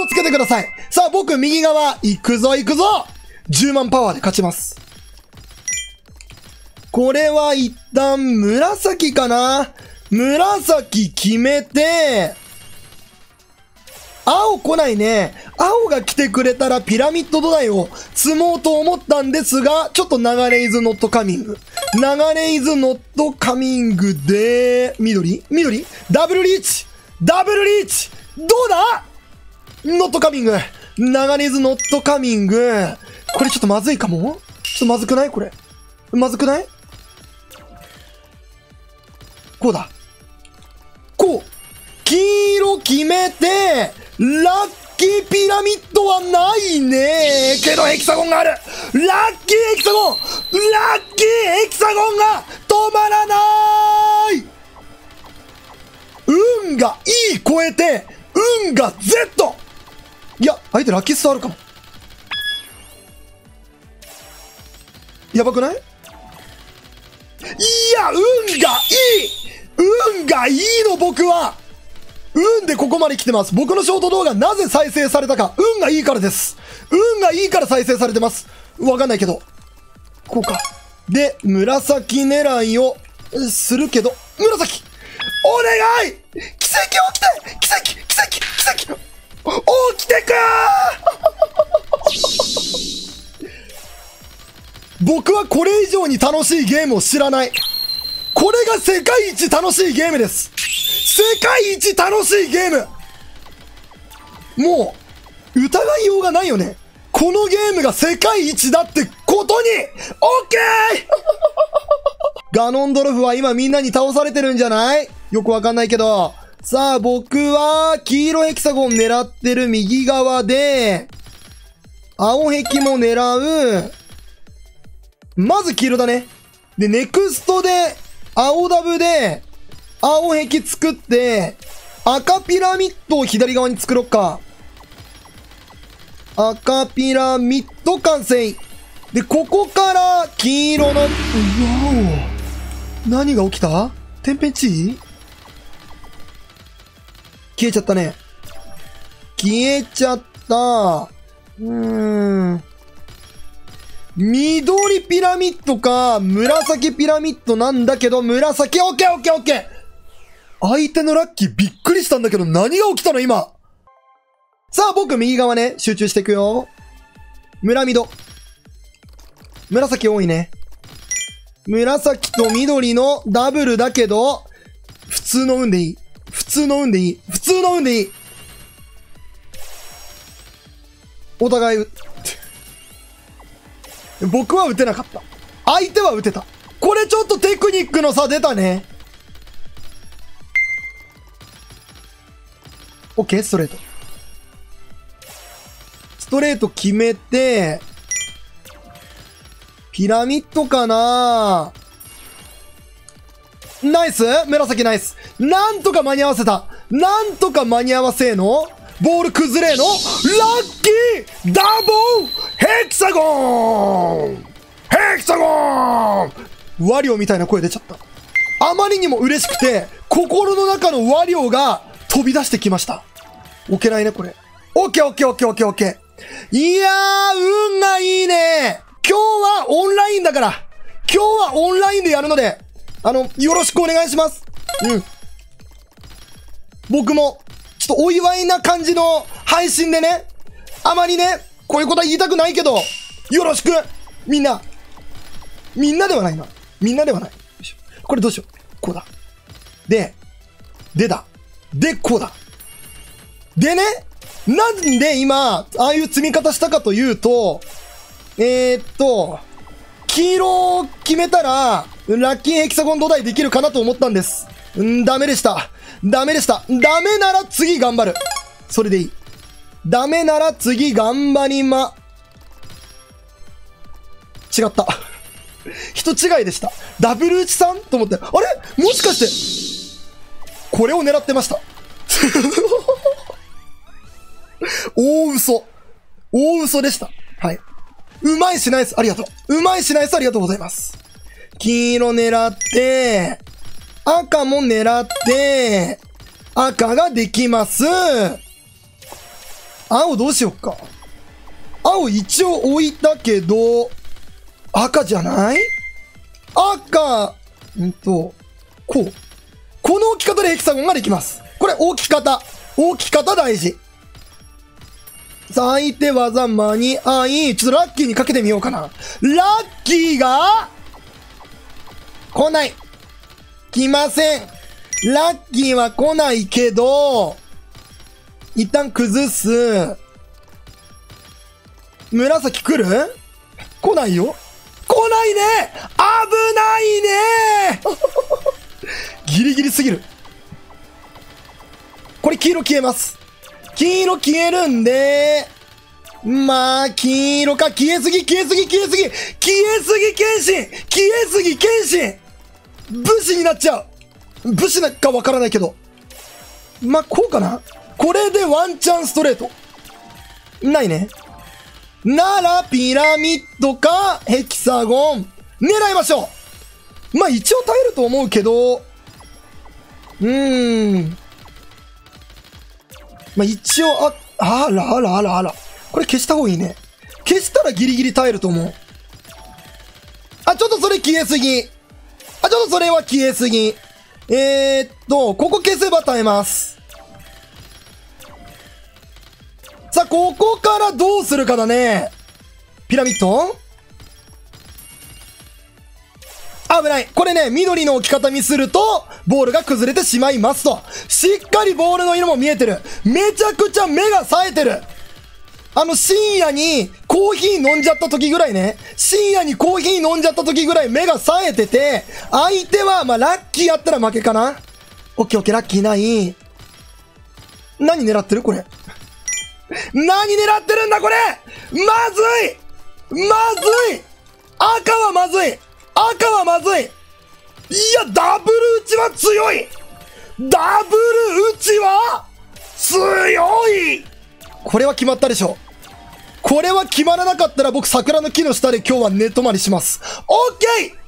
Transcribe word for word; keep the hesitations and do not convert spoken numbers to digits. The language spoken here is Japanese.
をつけてください。さあ、僕、右側、行くぞ、行くぞ !じゅうまんパワーで勝ちます。これは一旦、紫かな？紫決めて、青来ないね。青が来てくれたらピラミッド土台を積もうと思ったんですが、ちょっと流れイズノットカミング。流れイズノットカミングで、緑緑ダブルリーチダブルリーチどうだノットカミング。流れイズノットカミング。これちょっとまずいかも？ちょっとまずくないこれ。まずくない？こうだ。こう。黄色決めて、ラッキーピラミッドはないね。けどヘキサゴンがある。ラッキーヘキサゴンラッキーヘキサゴンが止まらない。運がいい超えて、運が Z。いや、相手ラッキーストあるかも。やばくない？いや、運がいい運がいいの僕は運でここまで来てます。僕のショート動画なぜ再生されたか。運がいいからです。運がいいから再生されてます。わかんないけど。こうか。で、紫狙いをするけど、紫お願い奇跡起きて奇跡奇跡奇跡起きてくー僕はこれ以上に楽しいゲームを知らない。これが世界一楽しいゲームです。世界一楽しいゲーム。もう、疑いようがないよね。このゲームが世界一だってことに、オッケーガノンドルフは今みんなに倒されてるんじゃない？よくわかんないけど。さあ、僕は、黄色ヘキサゴン狙ってる右側で、青ヘキも狙う。まず黄色だね。で、ネクストで、青ダブで、青壁作って、赤ピラミッドを左側に作ろっか。赤ピラミッド完成。で、ここから黄色の、うわお。何が起きた？天変地異？消えちゃったね。消えちゃった。うーん。緑ピラミッドか、紫ピラミッドなんだけど、紫、オッケーオッケーオッケー相手のラッキーびっくりしたんだけど、何が起きたの今。さあ、僕右側ね、集中していくよ。村緑。紫多いね。紫と緑のダブルだけど、普通の運でいい。普通の運でいい。普通の運でいい。お互い、僕は打てなかった。相手は打てた。これちょっとテクニックの差出たね。オッケー、ストレート。ストレート決めて、ピラミッドかな？ナイス！紫ナイス！なんとか間に合わせた！なんとか間に合わせのボール崩れのラッキーダブルヘキサゴンヘキサゴンワリオみたいな声出ちゃった。あまりにも嬉しくて、心の中のワリオが飛び出してきました。置けないね、これ。オッケーオッケーオッケーオッケーオッケー。いやー、運がいいね。今日はオンラインだから。今日はオンラインでやるので、あの、よろしくお願いします。うん。僕も、ちょっとお祝いな感じの配信でね、あまりね、こういうことは言いたくないけど、よろしくみんなみんなではないな。みんなではない。よいしょ。これどうしよう。こうだ。で、でだ。で、こうだ。でね、なんで今、ああいう積み方したかというと、えー、っと、黄色を決めたら、ラッキーヘキサゴン土台できるかなと思ったんです。ん、ダメでした。ダメでした。ダメなら次頑張る。それでいい。ダメなら次頑張りま、違った。人違いでした。ダブル打ちさんと思って、あれもしかして、これを狙ってました。大嘘。大嘘でした。はい。うまいしナイス。ありがとう。うまいしナイス。ありがとうございます。黄色狙って、赤も狙って、赤ができます。 青どうしよっか。青一応置いたけど、赤じゃない？赤、んと、こう。この置き方でヘキサゴンができます。これ置き方。置き方大事。さあ、相手技間に合い、ちょっとラッキーにかけてみようかな。ラッキーが、来ない。来ません。ラッキーは来ないけど、一旦崩す。紫来る？来ないよ。来ないね！危ないねギリギリすぎる。これ黄色消えます。黄色消えるんで、まあ、黄色か、消えすぎ、消えすぎ、消えすぎ、消えすぎ、剣心消えすぎ、剣心武士になっちゃう。武士かわからないけど。まあ、こうかな。これでワンチャンストレート。ないね。なら、ピラミッドか、ヘキサゴン。狙いましょう。まあ、一応耐えると思うけど、うーん。まあ、一応、あ、あらあらあらあら。これ消した方がいいね。消したらギリギリ耐えると思う。あ、ちょっとそれ消えすぎ。あ、ちょっとそれは消えすぎ。えー、っと、ここ消せば耐えます。さあ、ここからどうするかだね。ピラミッド？危ない。これね、緑の置き方ミスると、ボールが崩れてしまいますと。しっかりボールの色も見えてる。めちゃくちゃ目が冴えてる。あの、深夜にコーヒー飲んじゃった時ぐらいね。深夜にコーヒー飲んじゃった時ぐらい目が冴えてて、相手は、まあ、ラッキーやったら負けかな。オッケーオッケー、ラッキーない。何狙ってるこれ。何狙ってるんだこれ！まずい！まずい！赤はまずい！赤はまずい！いや、ダブル打ちは強い！ダブル打ちは強い！これは決まったでしょ。これは決まらなかったら僕桜の木の下で今日は寝泊まりします。オッケー！